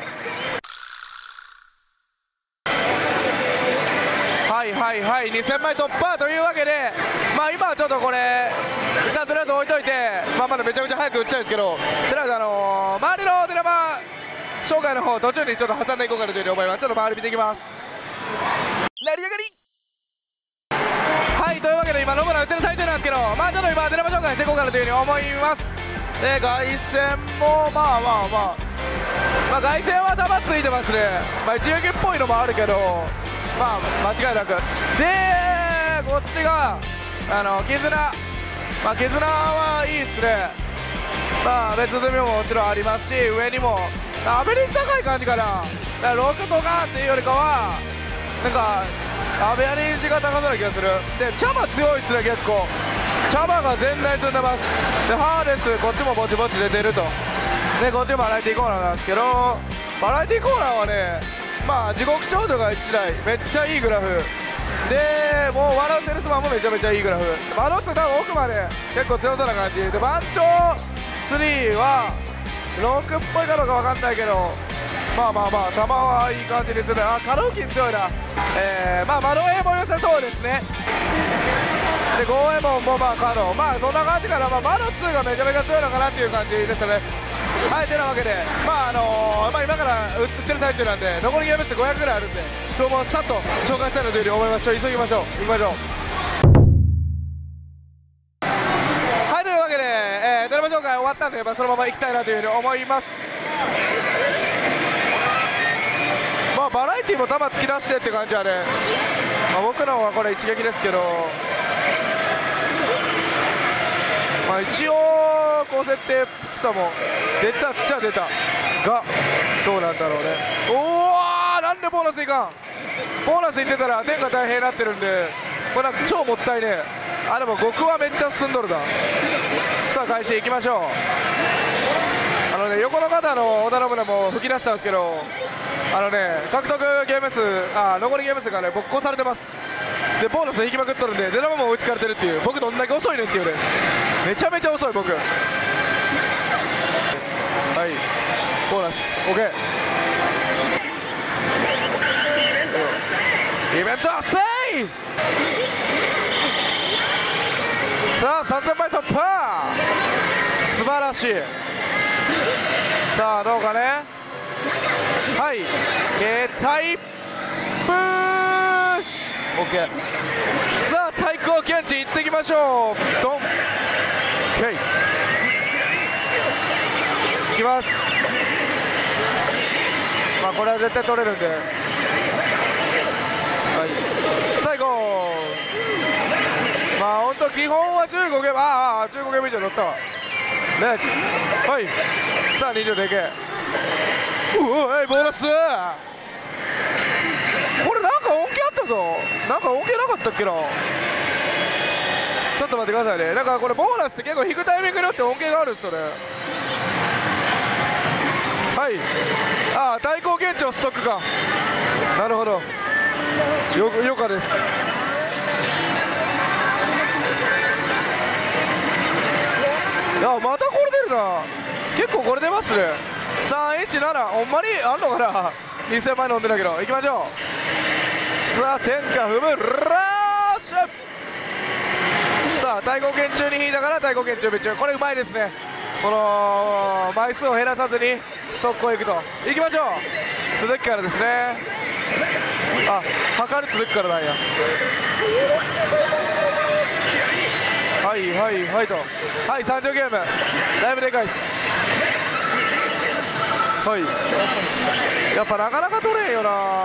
はいはいはい2000枚突破というわけで、まあ今はちょっとこれ一旦とりあえず置いといて、まあまだめちゃくちゃ早く打ちたいんですけど、とりあえず周りのドラマ紹介の方途中にちょっと挟んでいこうかなというふうに思います。ちょっと周り見ていきます。成り上がりはいというわけで今ノブラ打ってる最中なんですけど、まあちょっと今ドラマ紹介していこうかなというふうに思います。で凱旋もまあ凱旋は弾ついてますね。まあ一撃っぽいのもあるけど、まあ間違いなく。でこっちが絆、まあ絆はいいっすね。まあ別積みももちろんありますし、上にもアベレージ高い感じかな。だから6とかっていうよりかはなんかアベレージが高そうな気がする。で茶葉強いっすね結構。茶葉が全体積んでます。でハーデスこっちもぼちぼち出てると。でこっちもバラエティコーナーなんですけど、バラエティコーナーはねまあ地獄少女が1台めっちゃいいグラフで、もうワラウセルスマンもめちゃめちゃいいグラフ。バロス多分奥まで結構強そうな感じで、番長3は6っぽいかどうか分かんないけど、まあ球はいい感じにする。あカローキン強いな。まあマロエも良さそうですね。でゴーエモンもまあカロー、まあそんな感じかな。まあマロ2がめちゃめちゃ強いのかなっていう感じでしたね。はいてなわけでまあまあ今から打ってる最中なんで残りゲーム数500ぐらいあるんで、今日もさっと紹介したいなというふうに思います。急ぎましょう。行きましょう。はいというわけで、ドラマ紹介終わったんで、そのまま行きたいなというふうに思います。まあバラエティも球突き出してって感じはね、まあ、僕の方はこれ一撃ですけど、まあ一応高設定さも出たっちゃ出たがどうなんだろうね。おおなんでボーナスいかん。ボーナスいってたら天下大変になってるんで、これなんか超もったいねえ。あでも極はめっちゃ進んどるだ。さあ開始いきましょう。 ね、横の方の織田信長も吹き出したんですけど、獲得ゲーム数、残りゲーム数がね、僕越されてます。で、ボーナス引きまくっとるんで、出玉も追いつかれてるっていう、僕どんだけ遅いねんっていうね、めちゃめちゃ遅い、僕。はい、ボーナス、OK。イベント発生。さあ、3000枚突破。素晴らしい。さあ、どうかね。はい、携帯プッシュ OK。 さあ、対抗検知いってきましょう。ドン OK、 いきます。まあこれは絶対取れるんで、はい、最後、まあ本当基本は15ゲーム、15ゲーム以上乗ったわ。レック、はい、さあ20でいけ。うわい、ボーナス。これなんか恩恵あったぞ。なんか恩恵なかったっけな。ちょっと待ってくださいね。なんかこれボーナスって結構引くタイミングによって恩恵があるんですよね。はい、対抗現状ストックか。なるほど、よかです。いや、またこれ出るな。結構これ出ますね。317、ほんまにあんのかな。2000枚飲んでたけど、行きましょう。さあ、天下踏むラッシュ。さあ、対抗圏中に引いたから対抗圏中別中、これうまいですね。この枚数を減らさずに速攻いくと。行きましょう。続きからですね。測る続きからなんや。はいはいはいと、はい、30ゲームだいぶでかいっす。はい、やっぱなかなか取れんよな。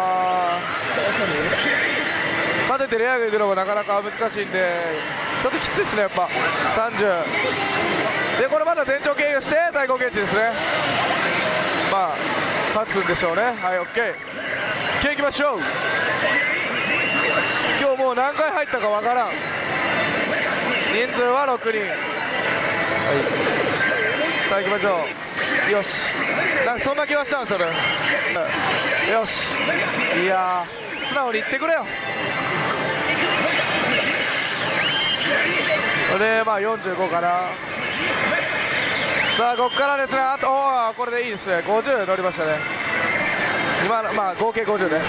立ててレアがいくのもなかなか難しいんで、ちょっときついっすね。やっぱ30で、これまだ全長経由して対抗検知ですね。まあ勝つんでしょうね。はい、 OK、 今日いきましょう。今日もう何回入ったかわからん。人数は6人。はい、さあ行きましょう。よし、なんかそんな気はしたんですよね。よし、いやー、素直に言ってくれよ。で、まあ45かな。さあ、ここからですね。これでいいですね。50乗りましたね。今のまあ合計50ね。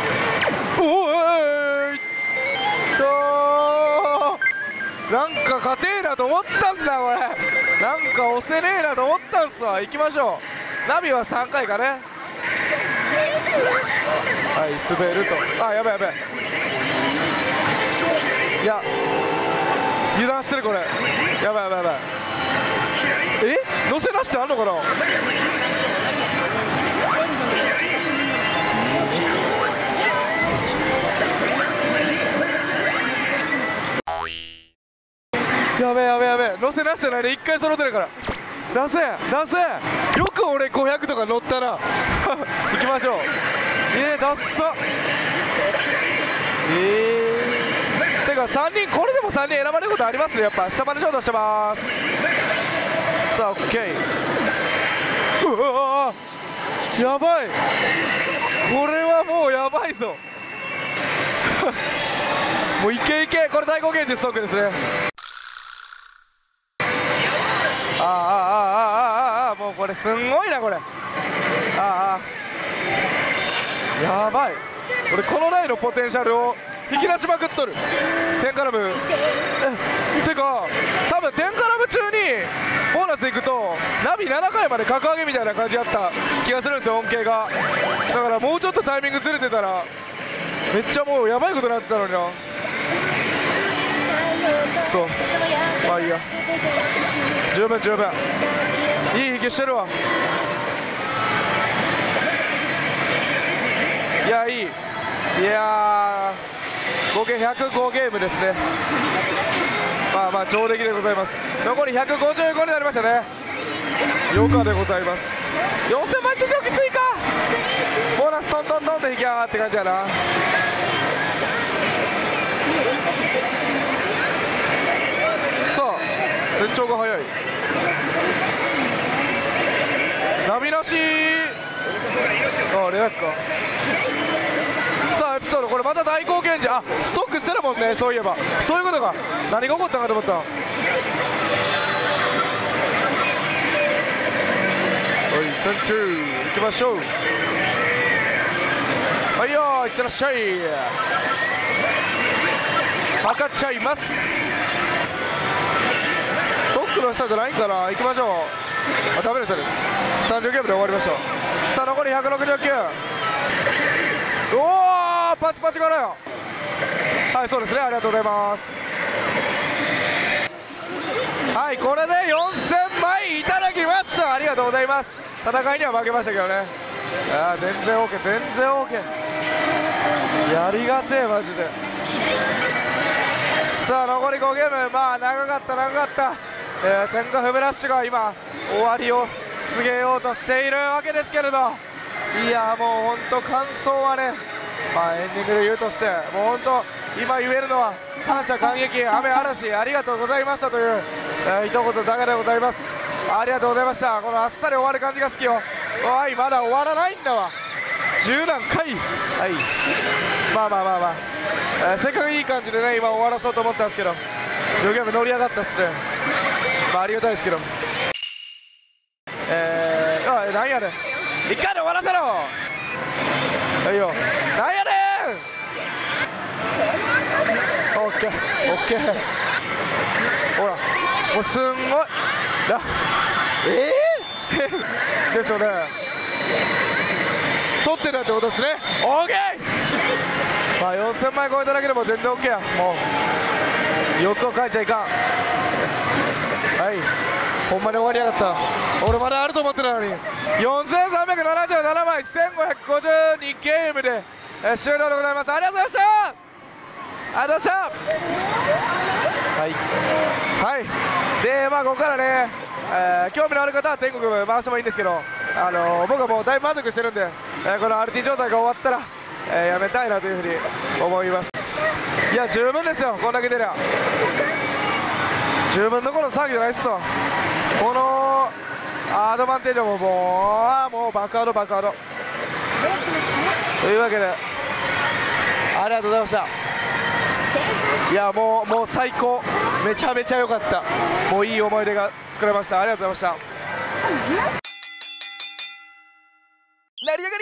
なんか勝てえなと思ったんだこれ。なんか押せねえなと思ったんすわ。行きましょう。ナビは3回かね。はい、滑ると。やばいやばい。いや、油断してるこれ。やばいやばいやばい。乗せなしってあんのかな。やべえやべえやべえ、乗せなしてないで1回揃ってるから。出せよく俺500とか乗ったな。行きましょう。ダッサ。てか3人、これでも3人選ばれることありますね。やっぱ下までショートしてます。さあ OK。 うわー、やばい、これはもうやばいぞ。もういけいけ、これ対抗現実ストックですね。もうこれすんごいなこれ。やばい、俺このラインのポテンシャルを引き出しまくっとる。テンカラムてか、多分テンカラム中にボーナスいくとナビ7回まで格上げみたいな感じやった気がするんですよ、恩恵が。だからもうちょっとタイミングずれてたらめっちゃもうやばいことになってたのにな。そう、まあいいや、十分十分いい引きしてるわ。いや、いい。いやー、合計105ゲームですね。まあまあ上出来でございます。残り155になりましたね。余暇でございます。4000枚ちょっときついか。ボーナストントントンって引き上がって感じやな。さあ、延長が早い。 闇なしあレアか。さあエピソードこれまた大貢献じゃん。あストックしてるもんね。そういえばそういうことか。何が起こったかと思った。はいセンキュー行きましょう。はいよーいってらっしゃい。測っちゃいます。ストックの下じゃないんかな。行きましょう。あダメですよね。30ゲームで終わりました。さあ残り169。おおパチパチからよ。はいそうですねありがとうございます。はいこれで4000枚いただきました。ありがとうございます。戦いには負けましたけどね。あ全然 OK 全然 OK やりがてえマジで。さあ残り5ゲームまあ長かった長かった、天下フブラッシュが今終わりを告げようとしているわけですけれど、いやもう本当感想はね、まあエンディングで言うとしてもう本当今言えるのは感謝感激雨嵐ありがとうございましたという、一言だけでございます。ありがとうございました。このあっさり終わる感じが好きよ。おいまだ終わらないんだわ。10段階はいまあまあまあまあ、せっかくいい感じでね今終わらそうと思ったんですけど両ゲーム乗り上がったっすね。まあありがたいですけどなんやねん一回で終わらせろ。はいよなんやねん。オッケーオッケーほらもうすんごいですよね。取ってたってことですね。オッケーまあ4000枚超えただけでも全然 OK や。もう欲を書いちゃいかん。はいほんまに終わりやがった。俺まだあると思ってたのに。4377枚1552ゲームで、終了でございます。ありがとうございました。ありがとうございました。はいはいでまあここからね、興味のある方は天国回してもいいんですけど、僕はもう大満足してるんで、この RT 状態が終わったら、やめたいなというふうに思います。いや十分ですよこんだけ出りゃ十分どころの騒ぎじゃないっすわ。このアドバンテージももう爆アド爆アドというわけでありがとうございました。いやもう最高めちゃめちゃ良かった。もういい思い出が作れました。ありがとうございました。成り上が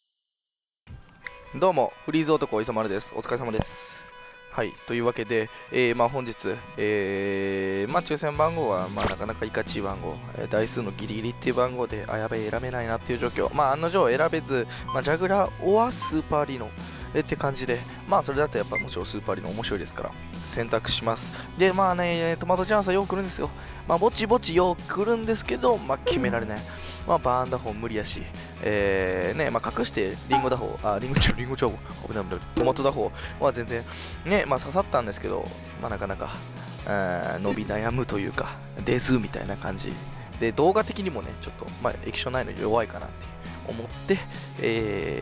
りどうもフリーズ男磯丸です。お疲れ様です。はいというわけで、まあ本日、まあ抽選番号はまあなかなかいかちい番号、台数のギリギリっていう番号でやべえ選べないなっていう状況、まあ案の定選べず、まあ、ジャグラーオアスーパーリノって感じで、まあそれだとやっぱもちろんスーパーリノ面白いですから選択します。でまあねトマトチャンスはよく来るんですよ。まあぼちぼちよく来るんですけど、まあ決められない。まあバーン打法無理やし、ねまあ隠してリンゴ打法リンゴちゃう危ない危ないトマト打法は全然ねまあ刺さったんですけど、まあなかなか伸び悩むというか出ずみたいな感じで、動画的にもねちょっとまあ液晶ないのに弱いかなって思って、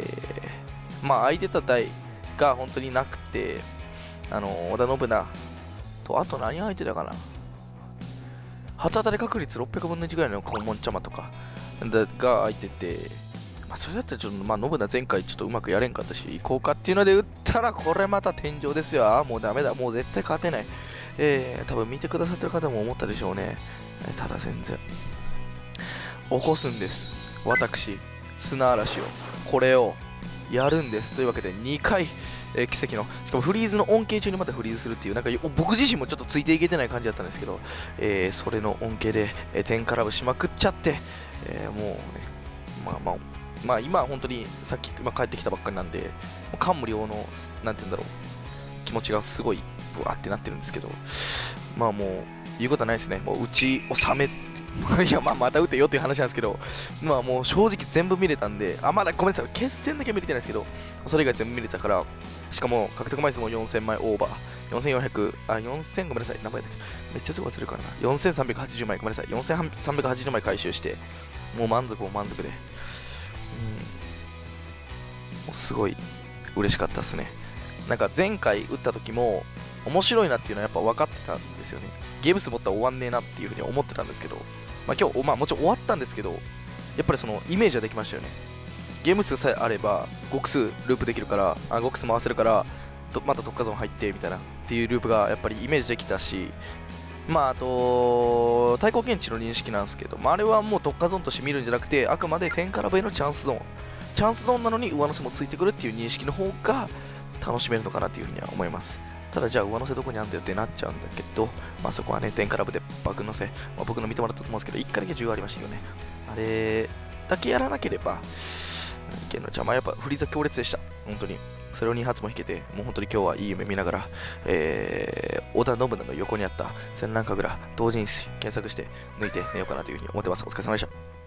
まあ空いてた台が本当になくて、織田信長とあと何空いてたかな、初当たり確率600分の1ぐらいのコモンチャマとかが空いてて、まあ、それだったらちょっとまあ信長前回ちょっとうまくやれんかったし行こうかっていうので打ったらこれまた天井ですよ。もうダメだもう絶対勝てない。多分見てくださってる方も思ったでしょうね。ただ全然起こすんです私砂嵐をこれをやるんです。というわけで2回、奇跡のしかもフリーズの恩恵中にまたフリーズするっていうなんか僕自身もちょっとついていけてない感じだったんですけど、それの恩恵で、天からぶしまくっちゃって、もうねまあ今本当にさっき今帰ってきたばっかりなんで感無量のなんて言うんだろう気持ちがすごいブワーってなってるんですけど、まあもう言うことはないですね。もう打ち収めいやまた打てよっていう話なんですけど、まあもう正直全部見れたんで、まだごめんなさい決戦だけ見れてないですけどそれ以外全部見れたから、しかも獲得枚数も4000枚オーバー4000ごめんなさい何枚だっけめっちゃすぐ忘れるからな4380枚ごめんなさい4380枚回収してもう満足でもうすごい嬉しかったですね。なんか前回打った時も面白いなっていうのはやっぱ分かってたんですよね。ゲーム数持ったら終わんねえなっていうふうに思ってたんですけど、まあ今日、もちろん終わったんですけど、 やっぱりそのイメージはできましたよね。ゲーム数さえあれば極数ループできるから、極数回せるからまた特化ゾーン入ってみたいなっていうループがやっぱりイメージできたし、あと対抗検知の認識なんですけど、あれはもう特化ゾーンとして見るんじゃなくて、あくまで10から倍のチャンスゾーンなのに上乗せもついてくるっていう認識の方が楽しめるのかなっていうふうには思います。ただじゃあ上乗せどこにあんだよってなっちゃうんだけど、そこはね10から倍で爆乗せ、僕の見てもらったと思うんですけど1回だけ10ありましたよね。あれだけやらなければいけんの。じゃあやっぱフリーザ強烈でした本当に。それを2発も引けて、もう本当に今日はいい夢見ながら、織田信長の横にあった戦乱神楽同人誌検索して抜いて寝ようかなというふうに思ってます。お疲れ様でした。